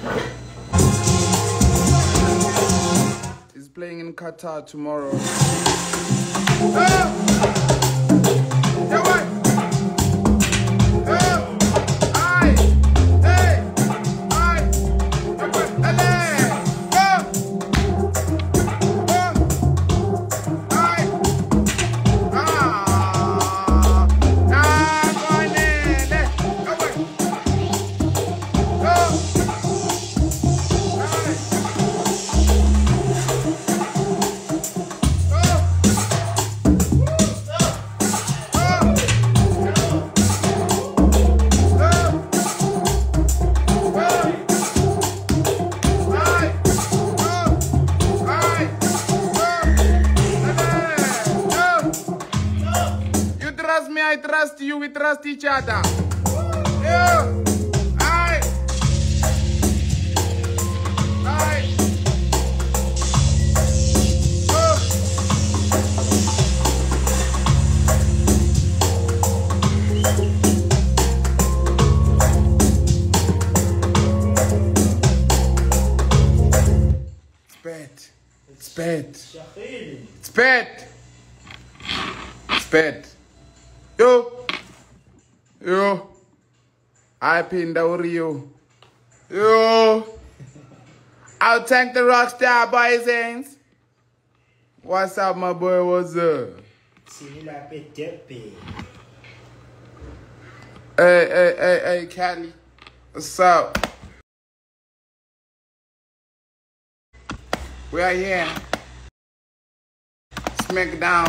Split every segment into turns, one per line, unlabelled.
He's playing in Qatar tomorrow. I trust you, we trust each other. Yeah. Aye. Aye. Oh. It's bad. It's bad. It's bad. It's bad. Yo, I pinned out you. Yo, I'll thank the rockstar boys, Ains. What's up, my boy? What's up? Hey, Cali. What's up? We are here. Smackdown.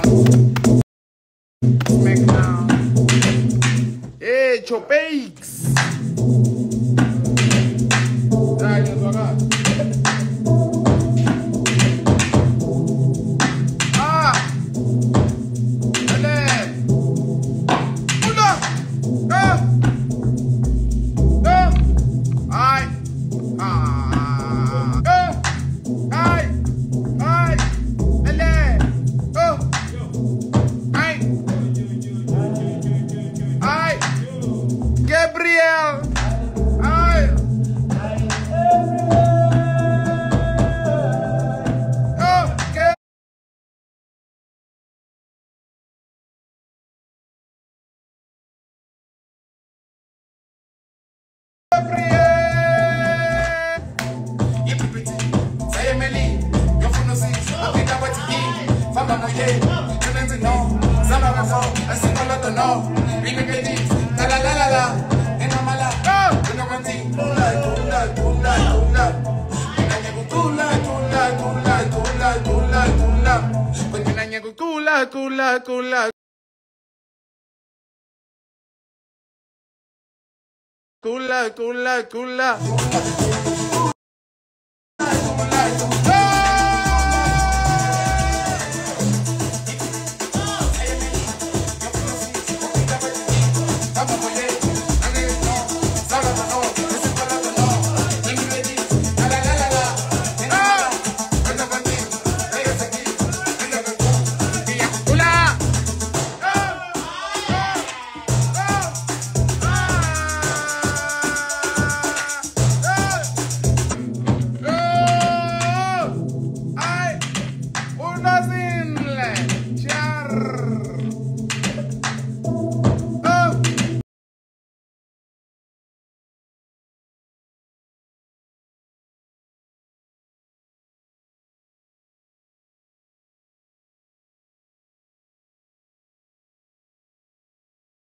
Smackdown. Hey, Chopeix! Ah! Allez! Oula! Ah! Ah! Aïe! Ah! Aïe! Aïe! Allez! Oh! Aïe! Aïe! Gabriel! Aïe! Oh! Kula.